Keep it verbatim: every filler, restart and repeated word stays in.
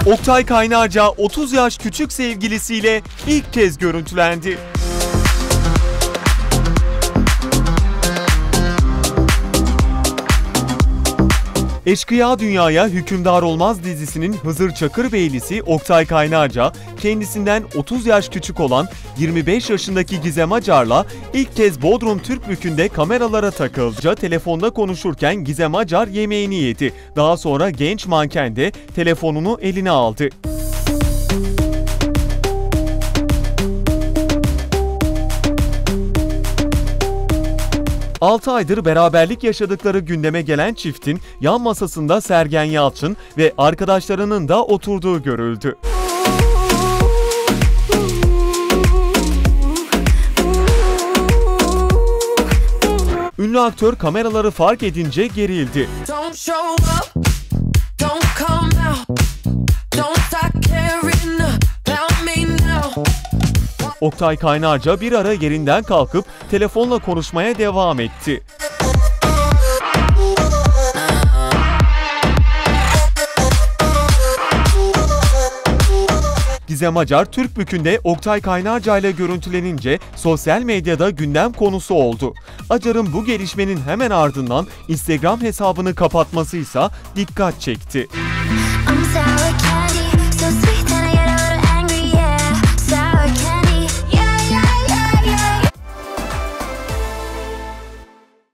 Oktay Kaynarca otuz yaş küçük sevgilisiyle ilk kez görüntülendi. Eşkıya Dünyaya Hükümdar Olmaz dizisinin Hızır Çakırbeylisi Oktay Kaynarca, kendisinden otuz yaş küçük olan yirmi beş yaşındaki Gizem Acar'la ilk kez Bodrum Türkbükü'nde kameralara takıldı. Telefonda konuşurken Gizem Acar yemeğini yedi. Daha sonra genç manken de telefonunu eline aldı. altı aydır beraberlik yaşadıkları gündeme gelen çiftin yan masasında Sergen Yalçın ve arkadaşlarının da oturduğu görüldü. Ünlü aktör kameraları fark edince gerildi. Oktay Kaynarca bir ara yerinden kalkıp telefonla konuşmaya devam etti. Gizem Acar, Türkbükü'nde Oktay Kaynarca ile görüntülenince sosyal medyada gündem konusu oldu. Acar'ın bu gelişmenin hemen ardından Instagram hesabını kapatması ise dikkat çekti.